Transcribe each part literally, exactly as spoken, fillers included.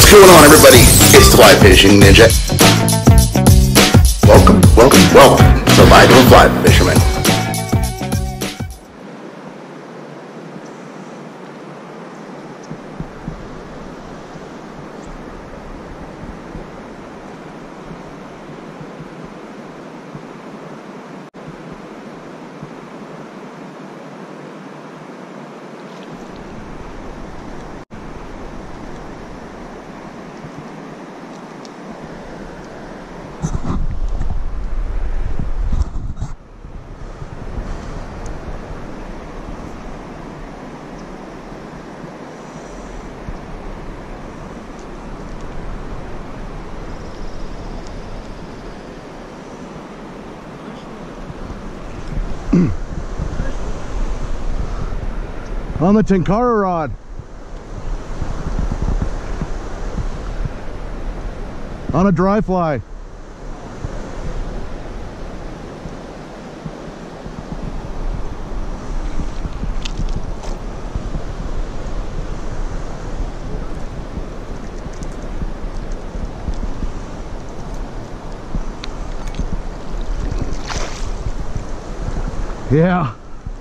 What's going on, everybody? It's the Fly Fishing Ninja. Welcome, welcome, welcome to the Life of a Fly Fisherman. On the Tenkara rod. On a dry fly. Yeah.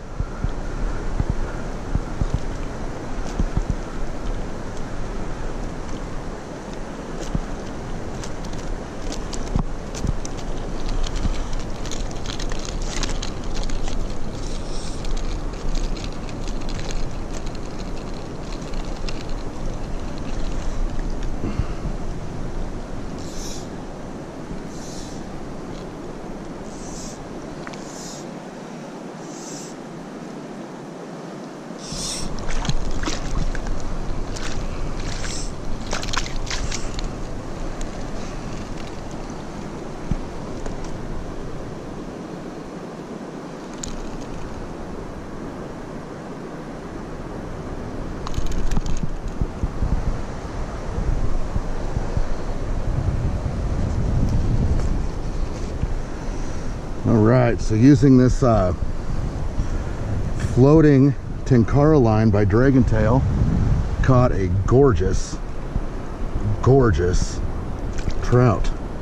Alright, so using this uh, floating Tenkara line by Dragon Tail, caught a gorgeous, gorgeous trout.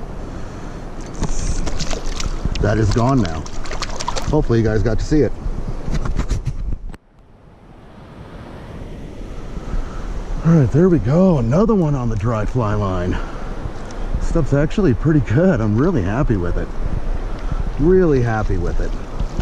That is gone now. Hopefully you guys got to see it. Alright, there we go. Another one on the dry fly line. Stuff's actually pretty good. I'm really happy with it. Really happy with it.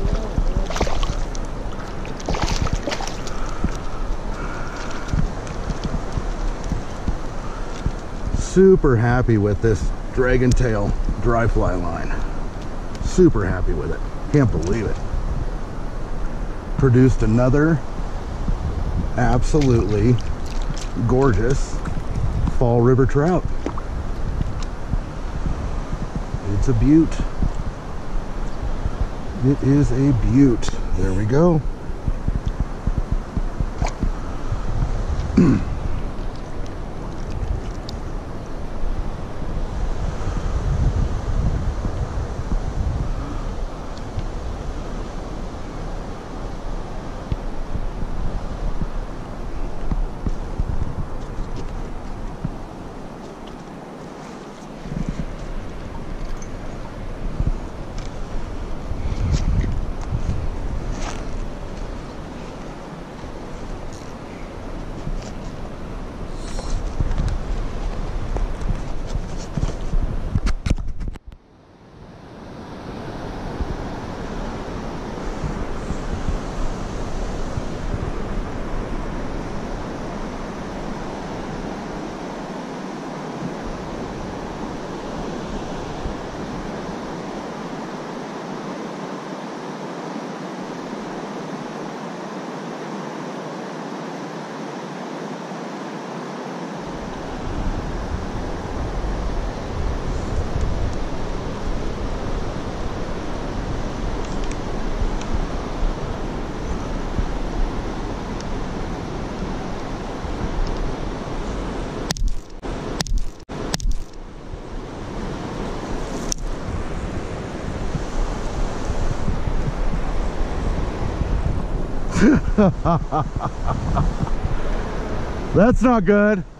Super happy with this Dragon Tail dry fly line. Super happy with it. Can't believe it. Produced another absolutely gorgeous fall river trout. It's a beaut. It is a beaut. There we go. That's not good.